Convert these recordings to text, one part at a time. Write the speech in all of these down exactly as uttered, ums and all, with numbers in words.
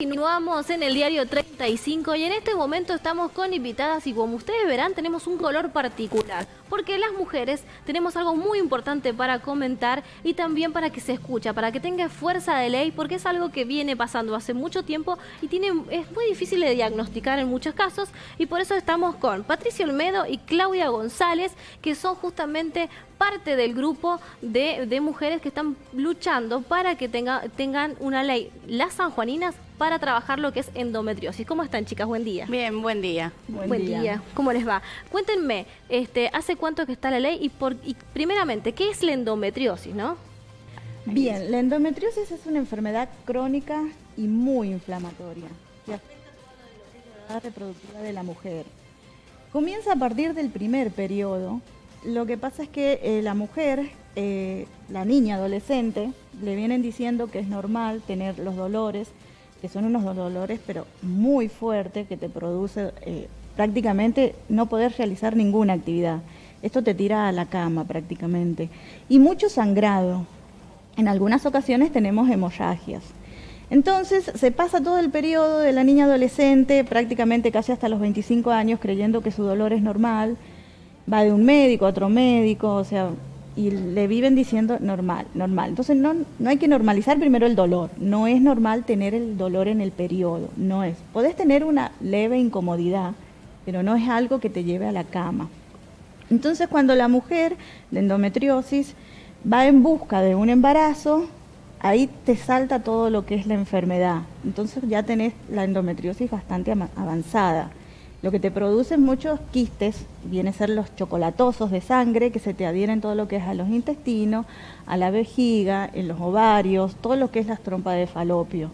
Continuamos en el diario treinta y cinco y en este momento estamos con invitadas y como ustedes verán tenemos un color particular porque las mujeres tenemos algo muy importante para comentar y también para que se escucha, para que tenga fuerza de ley porque es algo que viene pasando hace mucho tiempo y tiene, es muy difícil de diagnosticar en muchos casos y por eso estamos con Patricia Olmedo y Claudia González que son justamente parte del grupo de, de mujeres que están luchando para que tenga, tengan una ley, las sanjuaninas, para trabajar lo que es endometriosis. ¿Cómo están, chicas? Buen día. Bien, buen día. Buen, buen día. día. ¿Cómo les va? Cuéntenme, este, ¿hace cuánto que está la ley? Y, por, y primeramente, ¿qué es la endometriosis, no? Bien, la endometriosis es una enfermedad crónica y muy inflamatoria que afecta a toda la reproductiva de la mujer. Comienza a partir del primer periodo. Lo que pasa es que eh, la mujer, eh, la niña adolescente, le vienen diciendo que es normal tener los dolores, que son unos dolores pero muy fuertes, que te produce eh, prácticamente no poder realizar ninguna actividad. Esto te tira a la cama prácticamente. Y mucho sangrado. En algunas ocasiones tenemos hemorragias. Entonces se pasa todo el periodo de la niña adolescente, prácticamente casi hasta los veinticinco años, creyendo que su dolor es normal. Va de un médico a otro médico, o sea, y le viven diciendo normal, normal. Entonces no, no hay que normalizar primero el dolor. No es normal tener el dolor en el periodo, no es. Podés tener una leve incomodidad, pero no es algo que te lleve a la cama. Entonces cuando la mujer de endometriosis va en busca de un embarazo, ahí te salta todo lo que es la enfermedad. Entonces ya tenés la endometriosis bastante avanzada. Lo que te produce muchos quistes viene a ser los chocolatosos de sangre que se te adhieren todo lo que es a los intestinos, a la vejiga, en los ovarios, todo lo que es las trompas de falopio.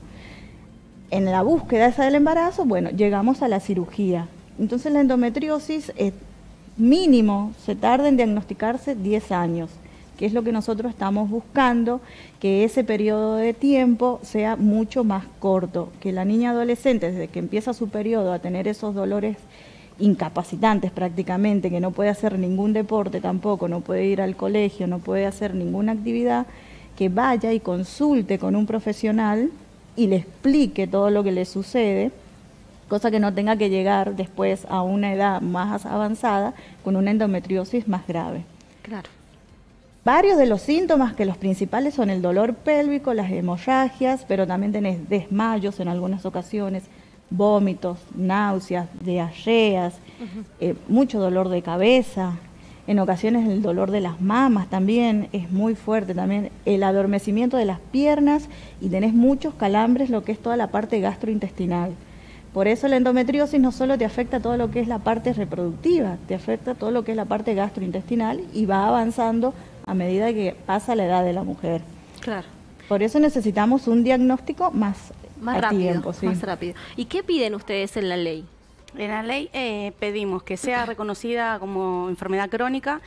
En la búsqueda esa del embarazo, bueno, llegamos a la cirugía. Entonces la endometriosis es mínimo, se tarda en diagnosticarse diez años, que es lo que nosotros estamos buscando, que ese periodo de tiempo sea mucho más corto, que la niña adolescente, desde que empieza su periodo a tener esos dolores incapacitantes prácticamente, que no puede hacer ningún deporte tampoco, no puede ir al colegio, no puede hacer ninguna actividad, que vaya y consulte con un profesional y le explique todo lo que le sucede, cosa que no tenga que llegar después a una edad más avanzada con una endometriosis más grave. Claro. Varios de los síntomas, que los principales son el dolor pélvico, las hemorragias, pero también tenés desmayos en algunas ocasiones, vómitos, náuseas, diarreas, uh-huh. eh, mucho dolor de cabeza, en ocasiones el dolor de las mamas también es muy fuerte, también el adormecimiento de las piernas y tenés muchos calambres, lo que es toda la parte gastrointestinal. Por eso la endometriosis no solo te afecta todo lo que es la parte reproductiva, te afecta todo lo que es la parte gastrointestinal y va avanzando a medida que pasa la edad de la mujer. Claro. Por eso necesitamos un diagnóstico más, más a rápido, tiempo, sí. más rápido. ¿Y qué piden ustedes en la ley? En la ley eh, pedimos que sea reconocida como enfermedad crónica,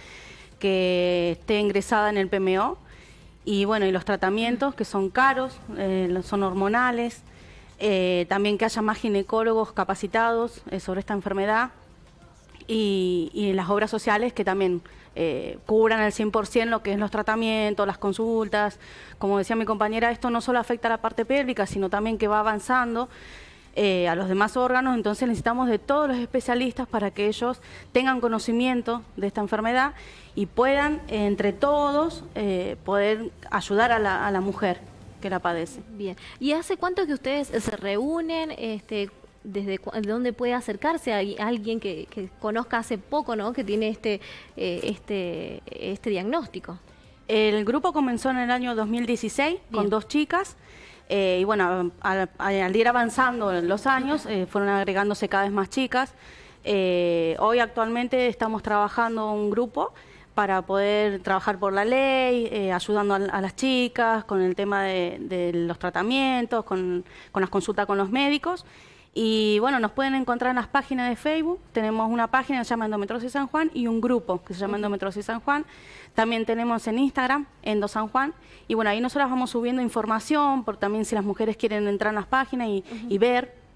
que esté ingresada en el P M O y bueno, y los tratamientos que son caros, eh, son hormonales, eh, también que haya más ginecólogos capacitados eh, sobre esta enfermedad y, y las obras sociales que también Eh, cubran al cien por ciento lo que es los tratamientos, las consultas. Como decía mi compañera, esto no solo afecta a la parte pélvica, sino también que va avanzando eh, a los demás órganos, entonces necesitamos de todos los especialistas para que ellos tengan conocimiento de esta enfermedad y puedan, eh, entre todos, eh, poder ayudar a la, a la mujer que la padece. Bien. ¿Y hace cuánto que ustedes se reúnen? Este, ¿Desde dónde puede acercarse a alguien que, que conozca hace poco, ¿no? Que tiene este, eh, este, este diagnóstico? El grupo comenzó en el año dos mil dieciséis. Bien. Con dos chicas eh, y bueno, al, al ir avanzando los años eh, fueron agregándose cada vez más chicas. Eh, hoy actualmente estamos trabajando un grupo para poder trabajar por la ley, eh, ayudando a, a las chicas con el tema de, de los tratamientos, con, con las consultas con los médicos. Y bueno, nos pueden encontrar en las páginas de Facebook. Tenemos una página que se llama Endometriosis San Juan y un grupo que se llama Endometriosis San Juan. También tenemos en Instagram, Endo San Juan. Y bueno, ahí nosotras vamos subiendo información, por también si las mujeres quieren entrar en las páginas y, uh-huh. y ver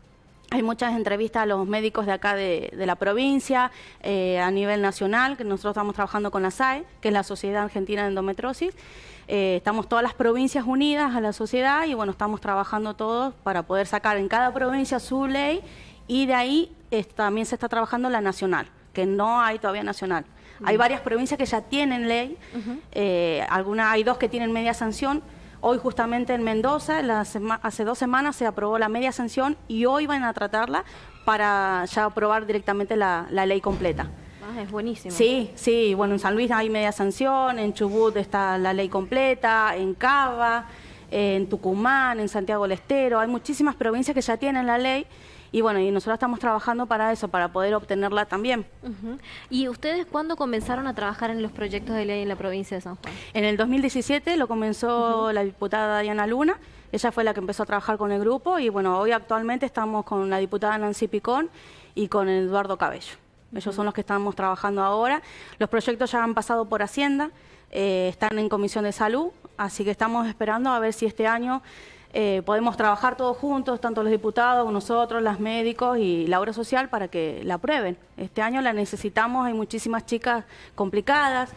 Hay muchas entrevistas a los médicos de acá de, de la provincia, eh, a nivel nacional, que nosotros estamos trabajando con la S A E, que es la Sociedad Argentina de Endometriosis. Eh, estamos todas las provincias unidas a la sociedad y bueno, estamos trabajando todos para poder sacar en cada provincia su ley, y de ahí eh, también se está trabajando la nacional, que no hay todavía nacional. Uh-huh. Hay varias provincias que ya tienen ley, uh-huh. eh, algunas, hay dos que tienen media sanción. Hoy justamente en Mendoza, la hace dos semanas se aprobó la media sanción y hoy van a tratarla para ya aprobar directamente la, la ley completa. Ah, es buenísimo. Sí, sí, bueno, en San Luis hay media sanción, en Chubut está la ley completa, en Cava, en Tucumán, en Santiago del Estero, hay muchísimas provincias que ya tienen la ley. Y bueno, y nosotros estamos trabajando para eso, para poder obtenerla también. Uh-huh. ¿Y ustedes cuándo comenzaron a trabajar en los proyectos de ley en la provincia de San Juan? En el dos mil diecisiete lo comenzó uh-huh. la diputada Diana Luna. Ella fue la que empezó a trabajar con el grupo y bueno, hoy actualmente estamos con la diputada Nancy Picón y con Eduardo Cabello. Uh-huh. Ellos son los que estamos trabajando ahora. Los proyectos ya han pasado por Hacienda, eh, están en Comisión de Salud, así que estamos esperando a ver si este año Eh, podemos trabajar todos juntos, tanto los diputados, nosotros, los médicos y la obra social para que la aprueben. Este año la necesitamos, hay muchísimas chicas complicadas,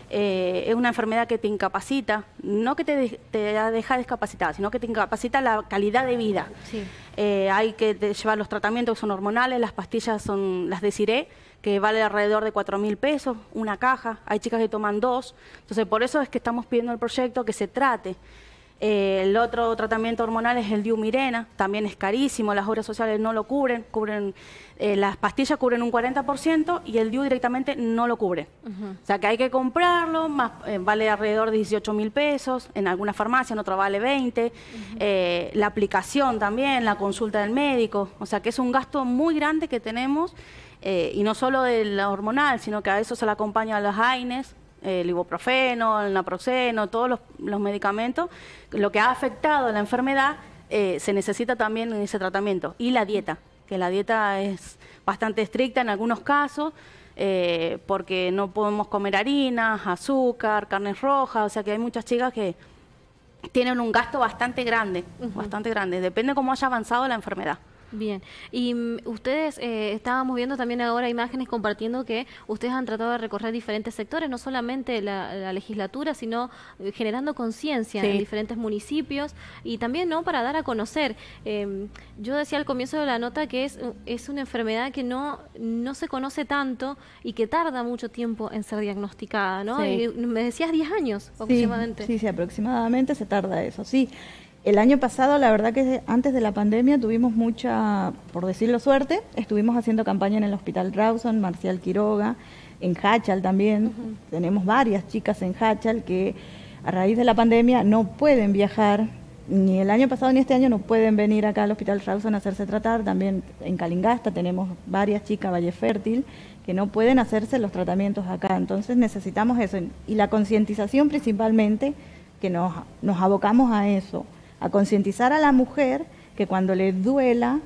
eh, es una enfermedad que te incapacita, no que te, de, te deja discapacitada, sino que te incapacita la calidad de vida. Sí. Eh, hay que llevar los tratamientos que son hormonales, las pastillas son las Desiree, que vale alrededor de cuatro mil pesos, una caja, hay chicas que toman dos, entonces por eso es que estamos pidiendo el proyecto que se trate. Eh, el otro tratamiento hormonal es el Diumirena, también es carísimo, las obras sociales no lo cubren, cubren eh, las pastillas cubren un cuarenta por ciento y el Diu directamente no lo cubre. Uh-huh. O sea que hay que comprarlo, más, eh, vale alrededor de dieciocho mil pesos, en alguna farmacia, en otra vale veinte, uh-huh. eh, la aplicación también, la consulta del médico, o sea que es un gasto muy grande que tenemos, eh, y no solo de la hormonal, sino que a eso se le acompaña a las A I N Es, el ibuprofeno, el naproxeno, todos los, los medicamentos, lo que ha afectado a la enfermedad eh, se necesita también en ese tratamiento. Y la dieta, que la dieta es bastante estricta en algunos casos, eh, porque no podemos comer harinas, azúcar, carnes rojas, o sea que hay muchas chicas que tienen un gasto bastante grande, uh-huh. bastante grande, depende cómo haya avanzado la enfermedad. Bien, y um, ustedes, eh, estábamos viendo también ahora imágenes compartiendo que ustedes han tratado de recorrer diferentes sectores, no solamente la, la legislatura, sino eh, generando conciencia sí. en diferentes municipios y también no para dar a conocer. Eh, yo decía al comienzo de la nota que es, es una enfermedad que no, no se conoce tanto y que tarda mucho tiempo en ser diagnosticada, ¿no? Sí. Y me decías diez años aproximadamente. Sí, sí, sí, aproximadamente se tarda eso, sí. El año pasado, la verdad que antes de la pandemia tuvimos mucha, por decirlo suerte, estuvimos haciendo campaña en el Hospital Rawson, Marcial Quiroga, en Hachal también. Uh-huh. Tenemos varias chicas en Hachal que a raíz de la pandemia no pueden viajar, ni el año pasado ni este año no pueden venir acá al Hospital Rawson a hacerse tratar. También en Calingasta tenemos varias chicas, Valle Fértil, que no pueden hacerse los tratamientos acá. Entonces necesitamos eso. Y la concientización principalmente, que nos, nos abocamos a eso, a concientizar a la mujer que cuando le duela,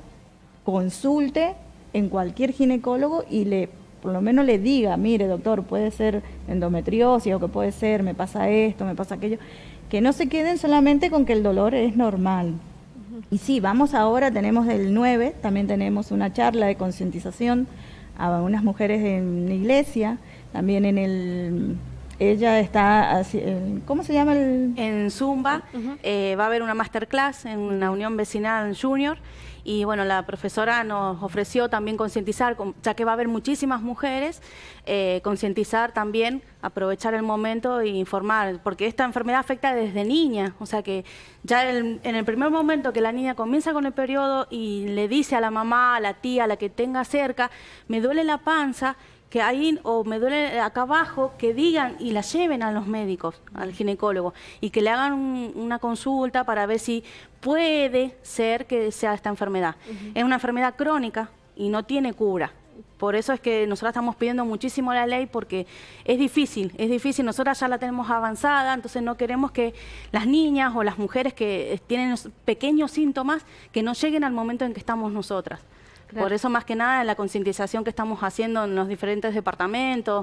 consulte en cualquier ginecólogo y le, por lo menos le diga, mire doctor, puede ser endometriosis o que puede ser, me pasa esto, me pasa aquello, que no se queden solamente con que el dolor es normal. Uh-huh. Y sí, vamos ahora, tenemos el nueve, también tenemos una charla de concientización a unas mujeres en la iglesia, también en el... Ella está, ¿cómo se llama? El... En Zumba, uh-huh. eh, va a haber una masterclass en una unión vecinal junior y bueno, la profesora nos ofreció también concientizar, ya que va a haber muchísimas mujeres, eh, concientizar también, aprovechar el momento e informar, porque esta enfermedad afecta desde niña, o sea que ya el, en el primer momento que la niña comienza con el periodo y le dice a la mamá, a la tía, a la que tenga cerca, me duele la panza, que ahí, o me duele acá abajo, que digan y la lleven a los médicos, al ginecólogo, y que le hagan un, una consulta para ver si puede ser que sea esta enfermedad. Uh-huh. Es una enfermedad crónica y no tiene cura. Por eso es que nosotros estamos pidiendo muchísimo la ley, porque es difícil, es difícil, nosotras ya la tenemos avanzada, entonces no queremos que las niñas o las mujeres que tienen pequeños síntomas, que no lleguen al momento en que estamos nosotras. Claro. Por eso, más que nada, la concientización que estamos haciendo en los diferentes departamentos,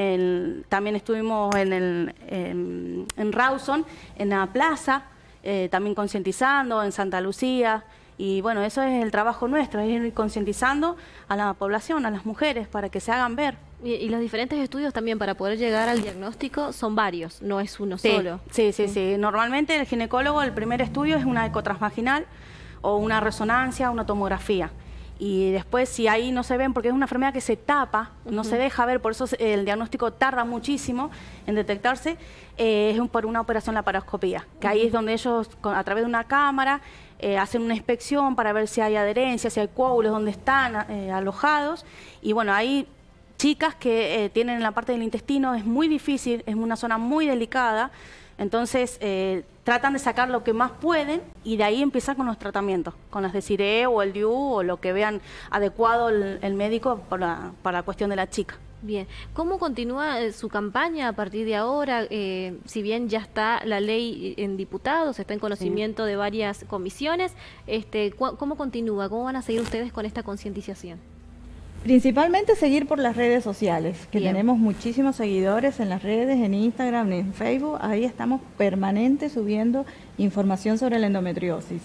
en, también estuvimos en, el, en, en Rawson, en la plaza, eh, también concientizando, en Santa Lucía, Y bueno, eso es el trabajo nuestro, es ir concientizando a la población, a las mujeres, para que se hagan ver. Y, y los diferentes estudios también para poder llegar al diagnóstico son varios, no es uno Sí, solo. sí, sí, sí. Normalmente el ginecólogo, el primer estudio es una ecotransvaginal o una resonancia, una tomografía. Y después, si ahí no se ven, porque es una enfermedad que se tapa, uh-huh. no se deja ver, por eso el diagnóstico tarda muchísimo en detectarse, eh, es un, por una operación laparoscopía, que uh-huh. ahí es donde ellos, con, a través de una cámara, eh, hacen una inspección para ver si hay adherencia, si hay coágulos, dónde están eh, alojados. Y bueno, hay chicas que eh, tienen en la parte del intestino, es muy difícil, es una zona muy delicada, entonces eh, tratan de sacar lo que más pueden y de ahí empiezan con los tratamientos, con las Desiree o el D I U o lo que vean adecuado el, el médico para, para la cuestión de la chica. Bien, ¿cómo continúa eh, su campaña a partir de ahora? Eh, si bien ya está la ley en diputados, está en conocimiento sí. de varias comisiones, este, ¿cómo continúa? ¿Cómo van a seguir ustedes con esta concientización? Principalmente seguir por las redes sociales, que Bien. tenemos muchísimos seguidores en las redes, en Instagram, en Facebook. Ahí estamos permanente subiendo información sobre la endometriosis.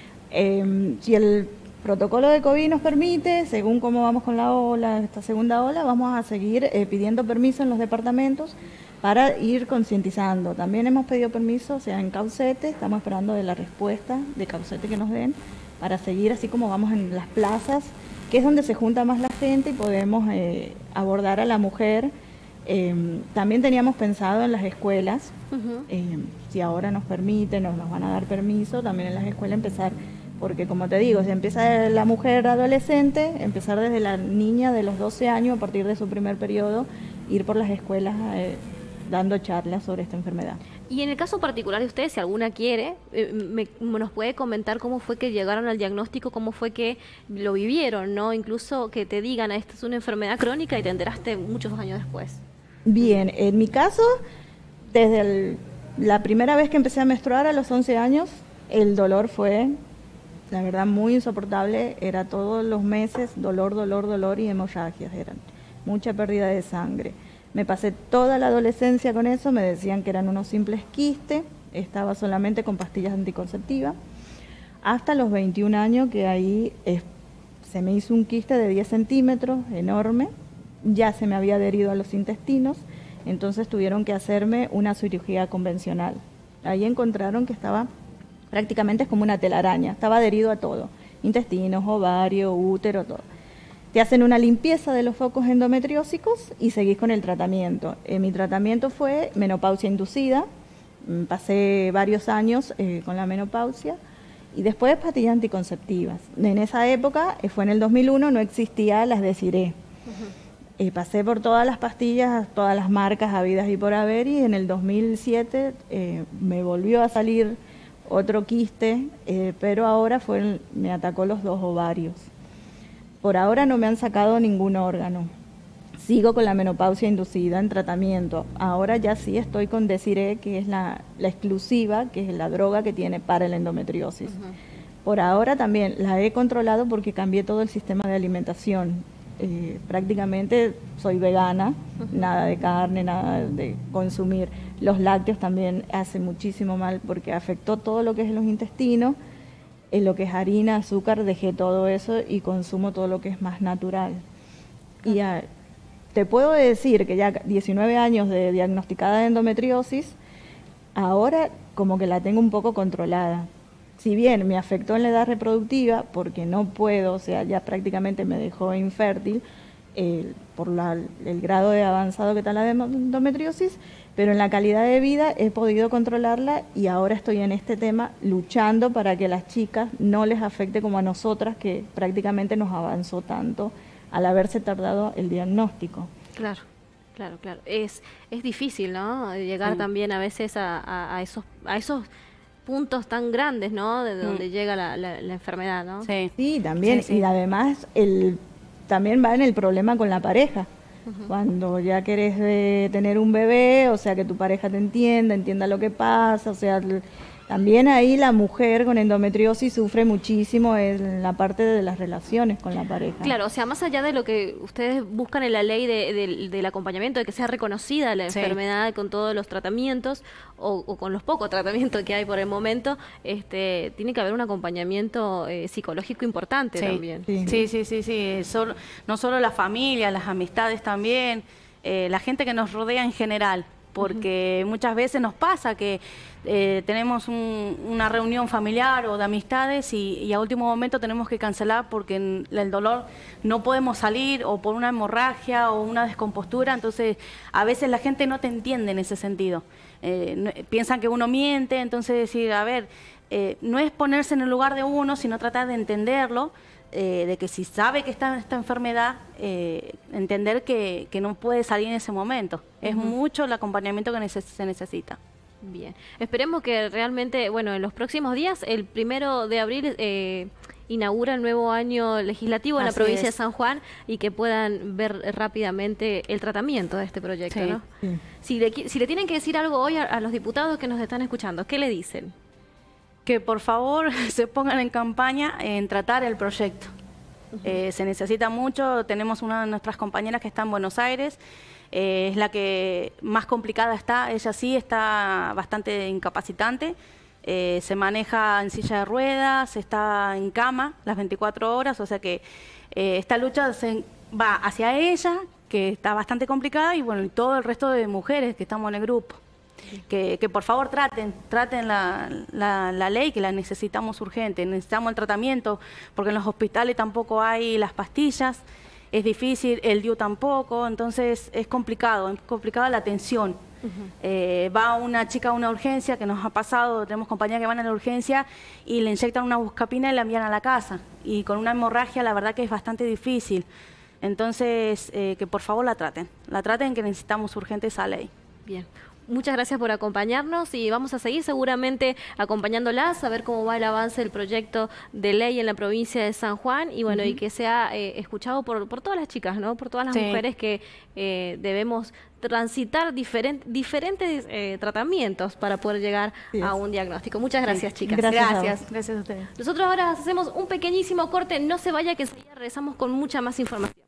Eh, si el protocolo de COVID nos permite, según cómo vamos con la ola, esta segunda ola, vamos a seguir eh, pidiendo permiso en los departamentos para ir concientizando. También hemos pedido permiso, o sea, en Caucete, estamos esperando de la respuesta de Caucete que nos den, para seguir así como vamos en las plazas, que es donde se junta más la gente y podemos eh, abordar a la mujer. Eh, también teníamos pensado en las escuelas, uh-huh. eh, si ahora nos permiten, nos, nos van a dar permiso, también en las escuelas empezar, porque como te digo, si empieza la mujer adolescente, empezar desde la niña de los doce años, a partir de su primer periodo, ir por las escuelas eh, dando charlas sobre esta enfermedad. Y en el caso particular de ustedes, si alguna quiere, eh, me, nos puede comentar cómo fue que llegaron al diagnóstico, cómo fue que lo vivieron, ¿no? Incluso que te digan, esta es una enfermedad crónica y te enteraste muchos años después. Bien, en mi caso, desde el, la primera vez que empecé a menstruar a los once años, el dolor fue, la verdad, muy insoportable. Era todos los meses dolor, dolor, dolor y hemorragias, eran mucha pérdida de sangre. Me pasé toda la adolescencia con eso, me decían que eran unos simples quistes, estaba solamente con pastillas anticonceptivas, hasta los veintiún años que ahí eh, se me hizo un quiste de diez centímetros, enorme, ya se me había adherido a los intestinos, entonces tuvieron que hacerme una cirugía convencional. Ahí encontraron que estaba prácticamente es como una telaraña, estaba adherido a todo, intestinos, ovario, útero, todo. Te hacen una limpieza de los focos endometriósicos y seguís con el tratamiento. Eh, mi tratamiento fue menopausia inducida, pasé varios años eh, con la menopausia y después pastillas anticonceptivas. En esa época, eh, fue en el dos mil uno, no existía las Desiree. Uh-huh. eh, pasé por todas las pastillas, todas las marcas habidas y por haber y en el dos mil siete eh, me volvió a salir otro quiste, eh, pero ahora fue, me atacó los dos ovarios. Por ahora no me han sacado ningún órgano. Sigo con la menopausia inducida en tratamiento. Ahora ya sí estoy con Desiree, que es la, la exclusiva, que es la droga que tiene para la endometriosis. Uh-huh. Por ahora también la he controlado porque cambié todo el sistema de alimentación. Eh, prácticamente soy vegana, uh-huh. nada de carne, nada de consumir. Los lácteos también hacen muchísimo mal porque afectó todo lo que es los intestinos. En lo que es harina, azúcar, dejé todo eso y consumo todo lo que es más natural. Y ya, te puedo decir que ya diecinueve años de diagnosticada de endometriosis, ahora como que la tengo un poco controlada. Si bien me afectó en la edad reproductiva, porque no puedo, o sea, ya prácticamente me dejó infértil, eh, por la, el grado de avanzado que está la endometriosis, pero en la calidad de vida he podido controlarla y ahora estoy en este tema luchando para que las chicas no les afecte como a nosotras, que prácticamente nos avanzó tanto al haberse tardado el diagnóstico. Claro, claro, claro. Es, es difícil, ¿no? Llegar sí. también a veces a, a, a, esos, a esos puntos tan grandes, ¿no? De donde mm. llega la, la, la enfermedad, ¿no? Sí, sí también. Sí, sí. Y además el, también va en el problema con la pareja. Uh-huh. Cuando ya querés de tener un bebé, o sea, que tu pareja te entienda, entienda lo que pasa, o sea, También ahí la mujer con endometriosis sufre muchísimo en la parte de las relaciones con la pareja. Claro, o sea, más allá de lo que ustedes buscan en la ley de, de, del acompañamiento, de que sea reconocida la Sí. enfermedad con todos los tratamientos o, o con los pocos tratamientos que hay por el momento, este, tiene que haber un acompañamiento eh, psicológico importante Sí. también. Sí. Sí, sí, sí, sí. Solo- no solo la familia, las amistades también, eh, la gente que nos rodea en general, porque muchas veces nos pasa que eh, tenemos un- una reunión familiar o de amistades y, y a último momento tenemos que cancelar porque en- el dolor no podemos salir o por una hemorragia o una descompostura, entonces a veces la gente no te entiende en ese sentido. Eh, no- piensan que uno miente, entonces decir, a ver, eh, no es ponerse en el lugar de uno, sino tratar de entenderlo, eh, de que si sabe que está en esta enfermedad, eh, entender que, que no puede salir en ese momento. Es mucho el acompañamiento que neces- se necesita. Bien, esperemos que realmente, bueno, en los próximos días, el primero de abril eh, inaugura el nuevo año legislativo en la Así provincia es. de San Juan y que puedan ver rápidamente el tratamiento de este proyecto, Sí. ¿no? Sí. Si le, qui- si le tienen que decir algo hoy a, a los diputados que nos están escuchando, ¿qué le dicen? Que por favor se pongan en campaña en tratar el proyecto. Eh, se necesita mucho, tenemos una de nuestras compañeras que está en Buenos Aires, eh, es la que más complicada está, ella sí está bastante incapacitante, eh, se maneja en silla de ruedas, está en cama las veinticuatro horas, o sea que eh, esta lucha se va hacia ella, que está bastante complicada, y bueno, y todo el resto de mujeres que estamos en el grupo. Que, que por favor traten, traten la, la, la ley, que la necesitamos urgente, necesitamos el tratamiento, porque en los hospitales tampoco hay las pastillas, es difícil, el D I U tampoco, entonces es complicado, es complicada la atención. Eh, va una chica a una urgencia, que nos ha pasado, tenemos compañeras que van a la urgencia y le inyectan una buscapina y la envían a la casa, y con una hemorragia la verdad que es bastante difícil. Entonces, eh, que por favor la traten, la traten, que necesitamos urgente esa ley. Bien. Muchas gracias por acompañarnos y vamos a seguir seguramente acompañándolas a ver cómo va el avance del proyecto de ley en la provincia de San Juan y bueno, y que sea eh, escuchado por, por todas las chicas, ¿no? Por todas las Sí. mujeres que eh, debemos transitar diferent, diferentes eh, tratamientos para poder llegar Sí, a es. un diagnóstico. Muchas gracias, chicas. Gracias a vos. Gracias, gracias a ustedes. Nosotros ahora hacemos un pequeñísimo corte, no se vaya que enseguida regresamos con mucha más información.